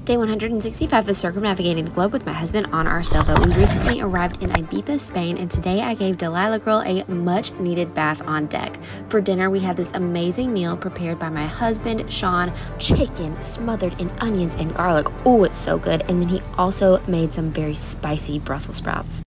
Day 165 of circumnavigating the globe with my husband on our sailboat. We recently arrived in Ibiza, Spain, and today I gave Delilah Girl a much needed bath on deck. For dinner, we had this amazing meal prepared by my husband, Sean, chicken smothered in onions and garlic. Oh, it's so good. And then he also made some very spicy Brussels sprouts.